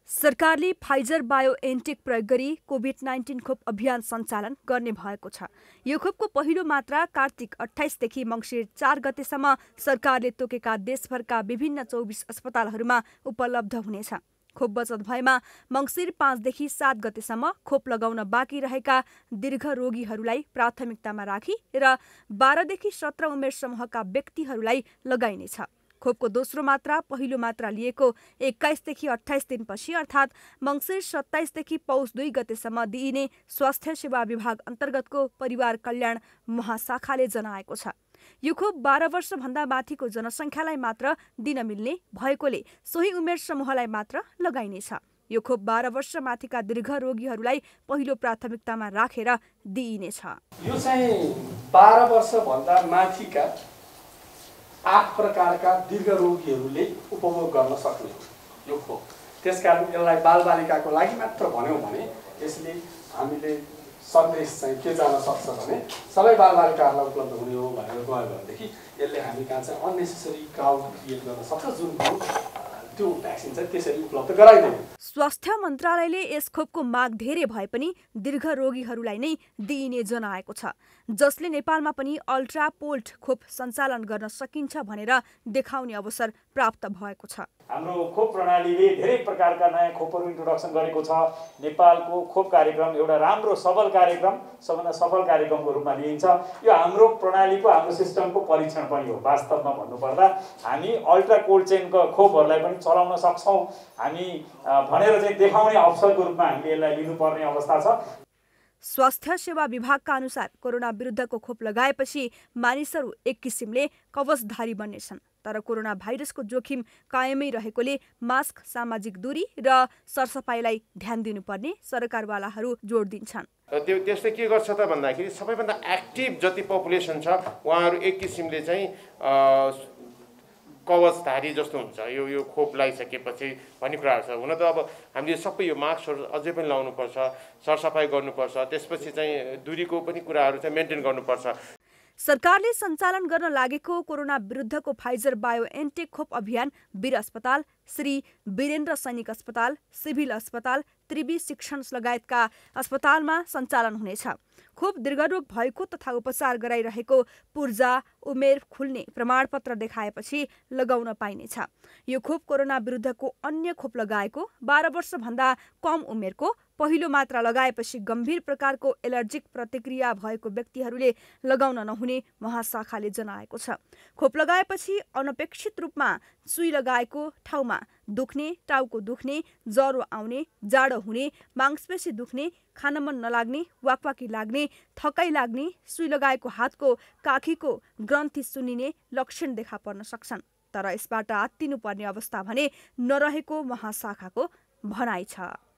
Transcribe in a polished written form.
सरकारले फाइजर बायोएन्टेक प्रयोग गरी कोभिड-19 खोप अभियान सञ्चालन गर्ने भएको छ। यो खोपको पहिलो मात्रा कार्तिक 28 देखि मङ्सिर 4 गतेसम्म सरकारले तोकेका देशभरका विभिन्न 24 अस्पतालहरूमा उपलब्ध हुनेछ। खोप बचत भएमा मङ्सिर 5 देखि 7 गतेसम्म खोप लगाउन बाँकी रहेका दीर्घ रोगीहरूलाई प्राथमिकतामा राखी र 12 देखि 17 उमेर समूहका व्यक्तिहरूलाई लगाइनेछ। खोपको दोस्रो मात्रा पहिलो मात्रा लिएको 21 देखि 28 दिनपछि अर्थात् मङ्सिर 27 देखि पौष 2 गतेसम्म दिइने स्वास्थ्य सेवा विभाग अन्तर्गतको परिवार कल्याण महाशाखाले जनाएको छ। यो खोप 12 वर्षभन्दा माथिको जनसङ्ख्यालाई मात्र दिन मिल्ने भएकोले सोही उमेर समूहलाई मात्र लगाइनेछ। यो खोप 12 वर्ष माथिका दीर्घ रोगीहरूलाई पहिलो प्राथमिकतामा राखेर दिइनेछ। यो चाहिँ 12 वर्षभन्दा माथिका 8 प्रकारका दीर्घ रोगीहरूले उपभोग गर्न सक्ने हो यो खोप। त्यसकारण यसलाई बालबालिकाको लागि मात्र भन्यौँ भने यसले हामीले सन्देश चाहिँ के जान सक्छ भने सबै बालबालिकाहरूलाई उपलब्ध हुने हो भनेर गयो भनेदेखि यसले हामी कहाँ चाहिँ अननेसेसरी क्राउड क्रिएट गर्न सक्छ, जुन त्यो भ्याक्सिन चाहिँ त्यसरी उपलब्ध गराइदैन। स्वास्थ्य मन्त्रालयले यस खोपको माग धेरै भए पनि दीर्घ रोगीहरूलाई नै दिइने जनाएको छ, जसले नेपालमा पनि अल्ट्रा पोल्ड खोप सञ्चालन गर्न सकिन्छ भनेर देखाउने अवसर प्राप्त भएको छ। हाम्रो खोप प्रणालीले धेरै प्रकारका नयाँ खोपहरू इन्ट्रोडक्सन गरेको छ। नेपालको खोप कार्यक्रम एउटा राम्रो सबल कार्यक्रम, सबभन्दा सफल कार्यक्रमको रूपमा लिइन्छ। यो हाम्रो प्रणालीको, हाम्रो सिस्टमको परीक्षण पनि हो। वास्तवमा भन्नुपर्दा हामी अल्ट्रा कोल्ड चेनको खोपहरूलाई पनि चलाउन सक्छौँ हामी भनेर चाहिँ देखाउने अवसरको रूपमा हामीले यसलाई लिनुपर्ने अवस्था छ। स्वास्थ्य सेवा विभागका अनुसार कोरोना विरुद्धको खोप लगाएपछि मानिसहरू एक किसिमले कवचधारी बन्नेछन्, तर कोरोना भाइरसको जोखिम कायमै रहेकोले मास्क, सामाजिक दूरी र सरसफाइलाई ध्यान दिनुपर्ने सरकारवालाहरू जोड दिन्छन्। त्यसले के गर्छ त भन्दाखेरि सबैभन्दा एक्टिभ जति पपुलेसन छ उहाँहरू एक किसिमले चाहिँ कवचधारी जस्तो हुन्छ यो खोप लगाइसकेपछि भन्ने कुराहरू छ। हुन त अब हामीले सबै यो मास्कहरू अझै पनि लाउनुपर्छ, सरसफाइ गर्नुपर्छ, त्यसपछि चाहिँ दूरीको पनि कुराहरू चाहिँ मेन्टेन गर्नुपर्छ। सरकारले सञ्चालन गर्न लागेको कोरोना विरुद्धको फाइजर बायोएन्टेक खोप अभियान वीर अस्पताल, श्री वीरेन्द्र सैनिक अस्पताल, सिभिल अस्पताल, त्रिवी शिक्षण लगायतका अस्पतालमा सञ्चालन हुनेछ। खोप दीर्घरोग भएको तथा उपचार गराइरहेको पूर्जा, उमेर खुल्ने प्रमाणपत्र देखाएपछि लगाउन पाइनेछ। यो खोप कोरोना विरुद्धको अन्य खोप लगाएको 12 वर्षभन्दा कम उमेरको, पहिलो मात्रा लगाएपछि गम्भीर प्रकारको एलर्जिक प्रतिक्रिया भएको व्यक्तिहरूले लगाउन नहुने महाशाखाले जनाएको छ। खोप लगाएपछि अनपेक्षित रूपमा सुई लगाएको ठाउँमा दुख्ने, टाउको दुख्ने, ज्वरो आउने, जाडो हुने, मांसपेशी दुख्ने, खान मन नलाग्ने, वाकवाकी लाग्ने, थकाइ लाग्ने, सुई लगाएको हातको काखीको ग्रन्थि सुन्निने लक्षण देखा पर्न सक्छन्। तर यसबाट आत्तिनुपर्ने अवस्था भने नरहेको महाशाखाको भनाइ छ।